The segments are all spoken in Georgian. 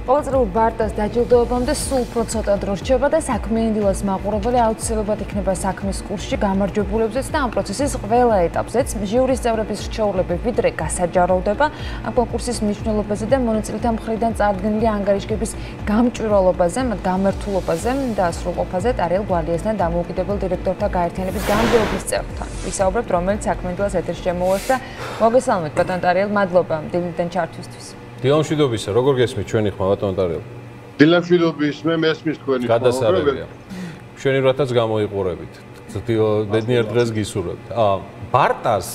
ყოველწლიურ ბარტას დაჯილდოებამდე სულ უფრო ცოტა დრო რჩება და საქმე ინდილას მაყურებელი აუცილებლად იქნება საქმის კურსში გამარჯვებულებზეც და ამ პროცესის ყველა ეტაპზეც ჟიურის წევრების რჩეულები ვიდრე გასაჯაროვდება ამ კონკურსის მნიშვნელობაზე და მონაწილეთა მხრიდან წარდგენილი ანგარიშგების გამჭვირვალობაზე, მათ გამართულობაზე და სრულყოფაზე ტარიელ გვალიასთან დამოუკიდებელ დირექტორთა გაერთიანების გამგეობის წევრთან. ვისაუბრებთ, რომელიც საქმე ინდილას ეთერში შემოვარს და მოგესალმებით ბატონ ტარიელ, მადლობა დილიდან ჩართვისთვის. დილამშვიდობისა, როგორ გესმით ჩვენი ხმა ბატონ ტარიელ? დილამშვიდობის, მე მესმის თქვენი ხმა. გადასარევია. ჩვენი რათაც გამოიყურებით. ბედნიერ დღეს გისურვებთ. ბარტას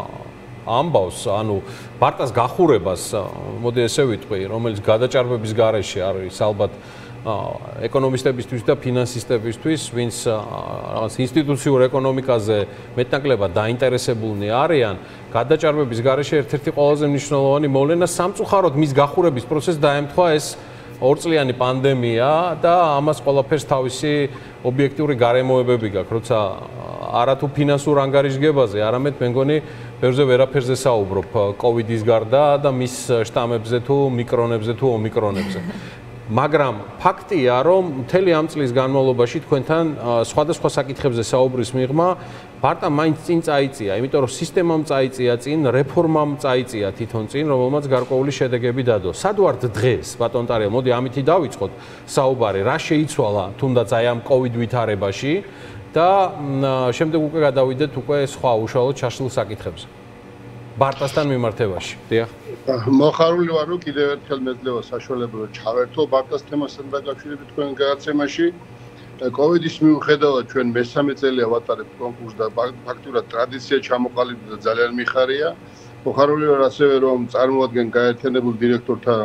ამბავს, ანუ ბარტას გახურებას, მოდი ესე ვიტყვი, რომელიც გადაჭარბების გარეშე არის ალბათ ეკონომისტებისთვის და ფინანსისტებისთვის, ვინც რაღაც ინსტიტუციურ ეკონომიკაზე მეტნაკლებად დაინტერესებულნი არიან, გადაჭარბების გარეშე ერთ-ერთი ყველაზე მნიშვნელოვანი მოვლენა სამწუხაროდ მის გახურების პროცესს დაემთხვა ეს ორწლიანი პანდემია და ამას ყველაფერს თავისი ობიექტიური გარემოებები გაქვს, როცა არათუ ფინანსურ ანგარიშგებაზე, არამედ მე მგონი ბევრზე ვერაფერზე საუბრობ კოვიდის გარდა და მის შტამებზე თუ მიკრონებზე თუ ომიკრონებზე. მაგრამ ფაქტია, რომ მთელი ამ წლის განმავლობაში თქვენთან სხვადასხვა საკითხებზე საუბრის მიღმა ბარტა მაინც წინ წაიწია, იმიტომ რომ სისტემამ წაიწია წინ, რეფორმამ წაიწია თვითონ წინ, რომელმაც გარკვეული შედეგები დადო. სად ვართ დღეს, ბატონ ტარიელ, მოდი ამითი დავიწყოთ საუბარი, რა შეიცვალა თუნდაც აი ამ კოვიდ ვითარებაში და შემდეგ უკვე გადავიდეთ უკვე სხვა უშუალოდ ჩაშლილ საკითხებზე. ბარტასთან მიმართებაში. დიახ. მოხარული ვარ, რომ კიდევ ერთხელ მეძლევა საშუალება რომ ჩავერთო ბარტას თემასთან დაკავშირებით თქვენ გადაცემაში. კოვიდის მიუხედავად ჩვენ მესამე წელია ვატარებთ კონკურსს და ფაქტურად ტრადიცია ჩამოყალიბდა და ძალიან მიხარია. მოხარული ვარ ასევე რომ წარმოადგენ გაერთიანებულ დირექტორთა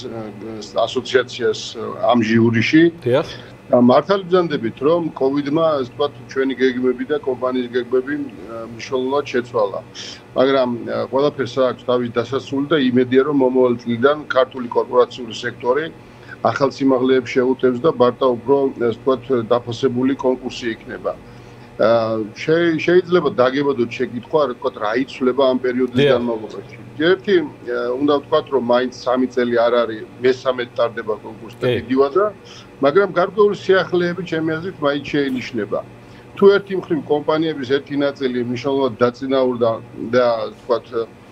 ასოციაციას ამ ჟიურიში. დიახ. მართალი ბრძანდებით, რომ კოვიდმა, ასე ვთქვათ, ჩვენი გეგმები და კომპანიის გეგმები მნიშვნელოვნად შეცვალა. მაგრამ ყველაფერს აქვს თავის დასასრული და იმედია, რომ მომავალ წლიდან ქართული კორპორაციული სექტორი ახალ სიმაღლეებს შეუტევს და ბარტა უფრო, ასე ვთქვათ, დაფასებული კონკურსი იქნება. შეიძლება დაგებადოთ შეკითხვა, რა იცვლება ამ პერიოდის განმავლობაში. ერთი უნდა ვთქვათ, რომ მაინც 3 წელი არ არის, მესამე ტარდება კონკურსი და დიდი ვადა, მაგრამ გარკვეული სიახლეები ჩემი აზრით მაინც შეინიშნება. თუ ერთი მხრივ კომპანიების ერთი ნაწილი მნიშვნელოვნად დაწინაურდა და ვთქვათ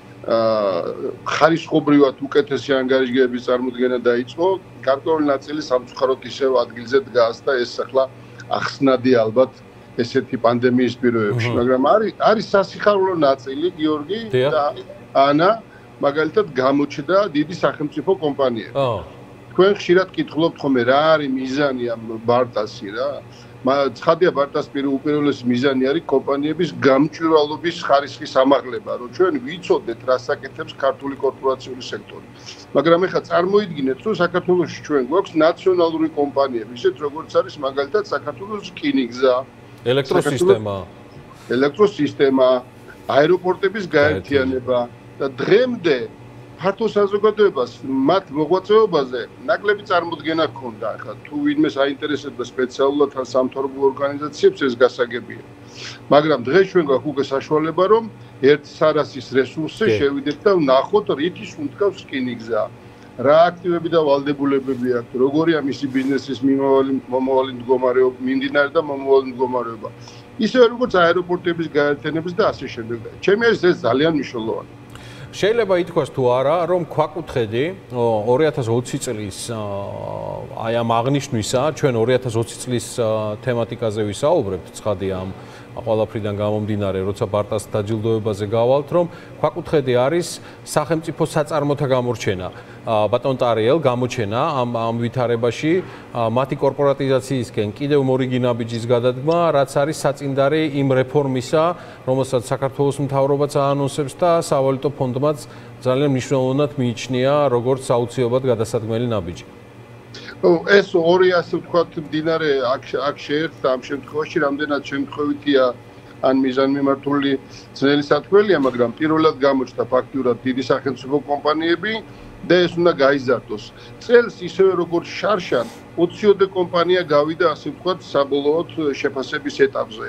ხარისხობრივად უკეთესი ანგარიშგების წარმოდგენა დაიწყო, გარკვეული ნაწილი სამწუხაროდ ისევ ადგილზე დგას და ეს ახლა ახსნადი ალბათ ესეთი პანდემიის პირობებში, მაგრამ არის სასიხარულო ნაწილი, გიორგი და ანა, მაგალითად გამოჩნდა დიდი სახელმწიფო კომპანიები. თქვენ ხშირად კითხულობთ ხოლმე რა არის მიზანი ამ ბარტასი რა? ცხადია ბარტას უპირველესი მიზანი არის კომპანიების გამჭვირვალობის ხარისხის ამაღლება, რომ ჩვენ ვიცოდეთ რა საკეთებს ქართული კორპორაციული სექტორი. მაგრამ ეხლა წარმოიდგინეთ, რომ საქართველოში ჩვენ გვაქვს ნაციონალური კომპანიები, ისეთ როგორც არის მაგალითად საქართველოს რკინიგზა, ელექტროსისტემა, აეროპორტების გაერთიანება და დღემდე ფართო საზოგადოებას მათ მოღვაწეობაზე ნაკლები წარმოდგენა ჰქონდა. ახლა თუ ვინმეს აინტერესებდა სპეციალურად ან სამთავრობო ორგანიზაციებს ეს გასაგებია. მაგრამ დღეს ჩვენ გვაქვს უკვე საშუალება, რომ ერთ სარასის რესურსზე შევიდეთ და ვნახოთ რითი უნდკავს რკინიგზა. რა აქტივები და ვალდებულებები აქვს, როგორია მისი ბიზნესის მომავალი მდგომარეობა, მიმდინარე და მომავალი მდგომარეობა. ისევე როგორც აეროპორტების გაერთიანების და ასე შემდეგ. ჩემი აზრით ეს ძალიან მნიშვნელოვანია. შეიძლება ითქვას თუ არა, რომ ქვაკუთხედი 2020 წლის აი ამ აღნიშვნისა, ჩვენ 2020 წლის თემატიკაზე ვისაუბრებთ, ცხადია ამ ყველაფრიდან გამომდინარე, როცა ბარტას დაჯილდოებაზე გავალთ, რომ ქვაკუთხედი არის სახელმწიფო საწარმოთა გამორჩენა. ბატონ ტარიელ გამოჩენა ამ ვითარებაში მათი კორპორატიზაციისკენ კიდევ მორიგი ნაბიჯის გადადგმა, რაც არის საწინდარი იმ რეფორმისა, რომელსაც საქართველოს მთავრობაც აანონსებს და სავალუტო ფონდმაც ძალიან მნიშვნელოვნად მიიჩნია როგორც აუცილებლად გადასადგმელი ნაბიჯი. ეს ორი ასე ვთქვათ მდინარე აქ შეერთდა ამ შემთხვევაში რამდენად შემთხვევითია ან მიზანმიმართული ძნელი სათქმელია, მაგრამ პირველად გამოჩნდა ფაქტურად დიდი სახელმწიფო კომპანიები და ეს უნდა გაიზარდოს. წელს ისევე როგორც შარშან 20-ოდე კომპანია გავიდა ასე ვთქვათ საბოლოოდ შეფასების ეტაპზე.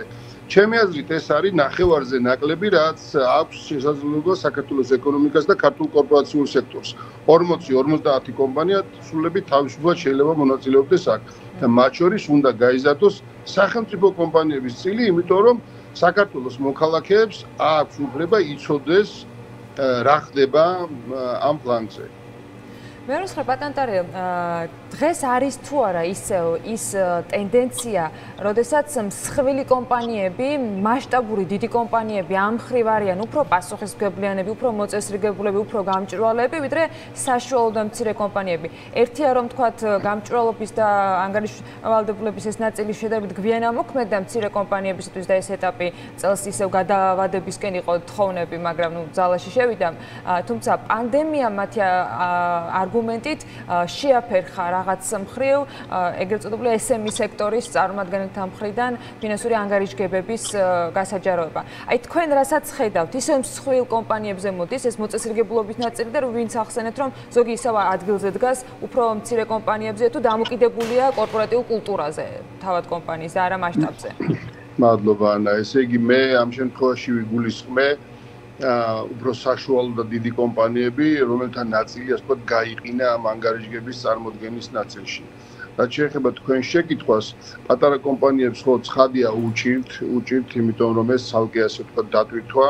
ჩემი აზრით ეს არის ნახევარზე ნაკლები, რაც აქვს შესაძლებლობა საქართველოს ეკონომიკას და ქართულ კორპორაციულ სექტორს. 40-50 კომპანია სრულებით თავისუფლად შეიძლება მონაწილეობდეს აქ და მათ შორის უნდა გაიზარდოს სახელმწიფო კომპანიების წილი, იმიტომ რომ საქართველოს მოქალაქეებს აქვს უფლება იცოდეს რა ხდება ამ პლანზე. მე რომ ვსწრებ ბატონტარიო, დღეს არის თუ არა ის ტენდენცია, როდესაც მსხვილი კომპანიები, მასშტაბური დიდი კომპანიები ამ მხრივ არიან უფრო პასუხისმგებლიანები, უფრო მოწესრიგებულები, უფრო გამჭვირვალეები, ვიდრე საშუალო და მცირე კომპანიები. ერთია რომ თქვათ გამჭვირვალობის და ანგარიშვალდებულების ეს ნაწილი შედარებით გვიან ამოქმედდა მცირე კომპანიებისთვის და ეს ეტაპი წელს ისევ გადაავადებისკენ იყო თხოვნები, მაგრამ ძალაში შევიდა. თუმცა პანდემია მათი არგუმენტით შეაფერხა რაღაც მხრივ ეგრეთ წოდებული SME სექტორის წარმომადგენელთა მხრიდან ფინანსური ანგარიშგებების გასაჯაროება. აი თქვენ რასაც ხედავთ, ისევ მსხვილ კომპანიებზე მოდის ეს მოწესრიგებულობის ნაწილი და ვინც ახსენეთ რომ ზოგი ისევ ადგილზე დგას, უფრო მცირე კომპანიებზე თუ დამოკიდებულია კორპორატიულ კულტურაზე, თავად კომპანიის და არა მასშტაბზე. მადლობა ანა, ესე იგი მე ამ შემთხვევაში ვიგულისხმე უფრო საშუალო და დიდი კომპანიები, რომელთა ნაწილი ასე ვთქვათ გაიყინა ამ ანგარიშგების წარმოდგენის ნაწილში. რაც შეეხება თქვენ შეკითხვას, პატარა კომპანიებს ხო ცხადია უჭირთ, იმიტომ რომ ეს ცალკე ასე ვთქვათ დატვირთვა,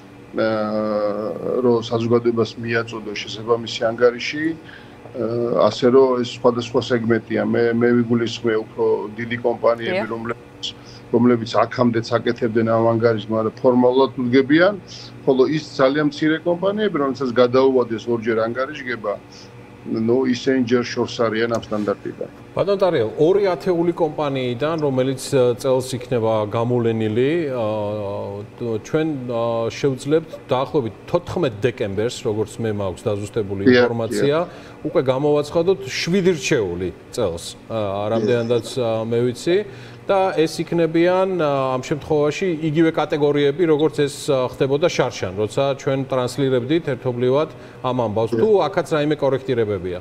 რომ საზოგადოებას მიაწოდოს შესაბამისი ანგარიში, ასე რომ ეს სხვადასხვა სეგმენტია. მე ვიგულისხმე უფრო დიდი კომპანიები, რომლებიც აქამდეც აკეთებდნენ ამ ანგარიშს, მაგრამ ფორმალურად უდგებიან, ხოლო ის ძალიან მცირე კომპანიები, რომელსაც გადაუვადეს ორჯერ ანგარიშგება, ისინი ჯერ შორს არიან ამ სტანდარტიდან. ბატონ ტარიელ, 2 ათეული კომპანიიდან, რომელიც წელს იქნება გამოვლენილი, ჩვენ შევძლებთ დაახლოებით 14 დეკემბერს, როგორც მე მაქვს დაზუსტებული ინფორმაცია, უკვე გამოვაცხადოთ 7 რჩეული წელს, რამდენადაც მე ვიცი. და ეს იქნებიან ამ შემთხვევაში იგივე კატეგორიები, როგორც ეს ხდებოდა შარშან, როცა ჩვენ ტრანსლირებდით ერთობლივად ამ ამბავს. თუ აქაც რაიმე კორექტირებებია?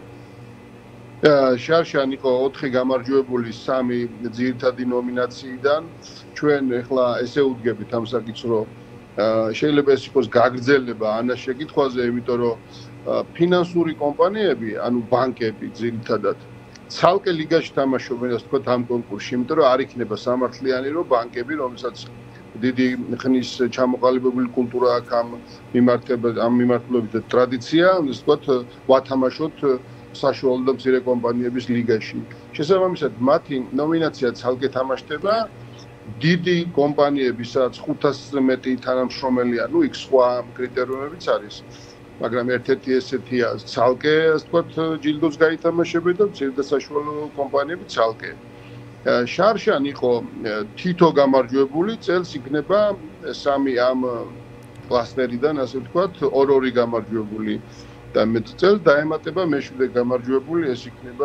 შარშან იყო 4 გამარჯვებული 3 ძირითადი ნომინაციიდან. ჩვენ ახლა ესე ვუდგებით ამ საკითხს, რომ შეიძლება ეს იყოს გაგრძელება ანას შეკითხვაზე, იმიტომ რომ ფინანსური კომპანიები, ანუ ბანკები ძირითადად ცალკე ლიგაში თამაშობენ, ასე ვთქვათ, ამ კონკურსში, იმიტომ რომ არ იქნება სამართლიანი, რომ ბანკები, რომელსაც დიდი ხნის ჩამოყალიბებული კულტურა აქვს ამ მიმართულებით და ტრადიცია, ასე ვთქვათ, ვათამაშოთ საშუალო და მცირე კომპანიების ლიგაში. შესაბამისად, მათი ნომინაცია ცალკე თამაშდება. დიდი კომპანიები, სადაც 500-ზე მეტი თანამშრომელია, იქ სხვა კრიტერიუმებიც არის. მაგრამ ერთ-ერთი ესეთია ცალკე, ასე ვთქვათ, ჯილდოს გაითამაშებენ და მცირე და საშუალო კომპანიები ცალკე. შარშან იყო თითო გამარჯვებული, წელს იქნება 3 ამ კლასტერიდან, ასე ვთქვათ, 2 გამარჯვებული და მე წელს დაემატება მე-7 გამარჯვებული, ეს იქნება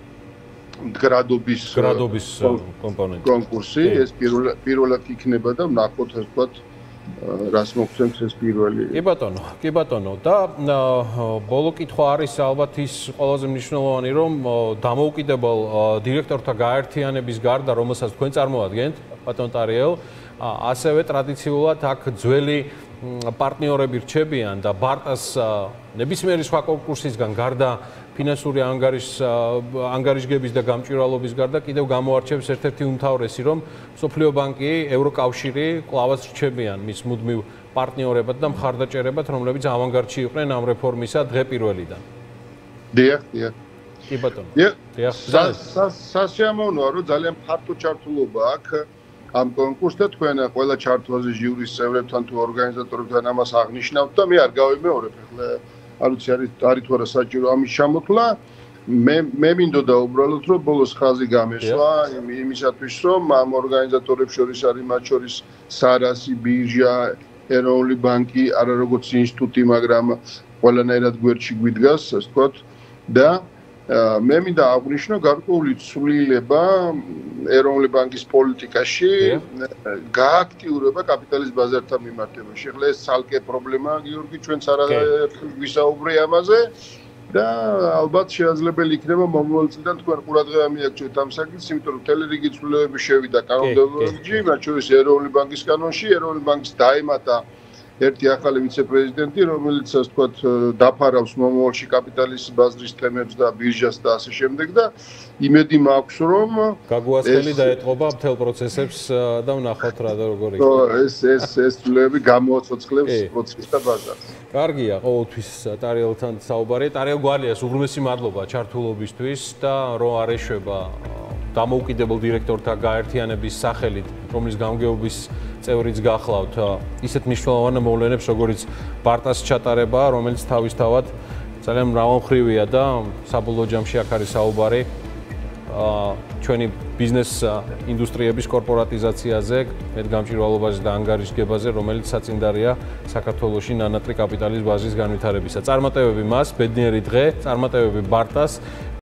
გრადობის კომპონენტი. კონკურსი, ეს პირველად იქნება და ვნახოთ, ასე ვთქვათ, რას მოგცემს ეს პირველი. კი ბატონო და ბოლო კითხვა არის ალბათ ის ყველაზე მნიშვნელოვანი, რომ დამოუკიდებელ დირექტორთა გაერთიანების გარდა, რომელსაც თქვენ წარმოადგენთ, ბატონ ტარიელ, ასევე ტრადიციულად აქ ძველი პარტნიორები რჩებიან და ბარტას ნებისმიერი სხვა კონკურსისგან გარდა ფინანსური ანგარიშგების და გამჭვირვალობის გარდა კიდევ გამოარჩევს ერთ-ერთი უმთავრესი, რომ მსოფლიო ბანკი, ევროკავშირი კლავაც რჩებიან მის მუდმივ პარტნიორებად და მხარდაჭერებად, რომლებიც ავანგარდში იყვნენ ამ რეფორმისა დღე პირველიდან. დიახ. კი ბატონო. დიახ. სასიამოვნოა, რომ ძალიან ფართო ჩართულობა აქვს ამ კონკურსს და თქვენ ყველა ჩართვაზე ჟიურის წევრებთან თუ ორგანიზატორებთან ამას აღნიშნავთ და მე არ გავიმეორებ ახლა არ ვიცი არის თუ არა საჭირო ამის ჩამოთვლა მე მინდოდა უბრალოდ რომ ბოლოს ხაზი გამესვა იმისათვის რომ ამ ორგანიზატორებს შორის არის მათ შორის სარასი ბირჟა ეროვნული ბანკი არა როგორც ინსტიტუტი მაგრამ ყველანაირად გვერდში გვიდგას ასე ვთქვათ და მე მინდა აღვნიშნო გარკვეული ცვლილება ეროვნული ბანკის პოლიტიკაში გააქტიურება კაპიტალის ბაზართან მიმართებაში. ახლა ეს ცალკე პრობლემაა, გიორგი, ჩვენც არაერთხელ გვისაუბრე ამაზე და ალბათ შესაძლებელი იქნება მომავალ წლიდან თქვენ ყურადღება მიაქცევთ ამ საკითხს, იმიტომ რომ მთელი რიგი ცვლილებები შევიდა კანონმდებლობაში, მათ შორის ეროვნული ბანკის კანონში, ეროვნული ბანკის დაემატა ერთი ახალი ვიცე-პრეზიდენტი, რომელიც ასე ვთქვათ, დაფარავს მომავალში კაპიტალის ბაზრის თემებს და ბირჟას და ასე შემდეგ და იმედი მაქვს, რომ გაგუასხელი დაეტყობა მთელ პროცესებს და ვნახოთ რა და როგორ იქნება. ეს ცვლილებები გამოაცოცხლებს პროცესს და ბაზარს. კარგია, ყოველთვის ტარიელთან საუბარი. ტარიელ გვალიას უღრმესი მადლობა ჩართულობისთვის და რომ არ ეშვება დამოუკიდებელ დირექტორთა გაერთიანების სახელით, რომლის გამგეობის წევრიც გახლავთ, ისეთ მნიშვნელოვან მოვლენებს, როგორც პარტას ჩატარება, რომელიც თავისთავად ძალიან მრავალმხრივია და საბოლოო ჯამში აქ არის საუბარი ჩვენი ბიზნეს ინდუსტრიების კორპორატიზაციაზე, მეტგამჭირვალობაზე და ანგარიშგებაზე, რომელიც საწინდარია საქართველოში ნანატრი კაპიტალის ბაზრის განვითარებისა. წარმატებები მას, ბედნიერი დღე, წარმატებები ბარტას.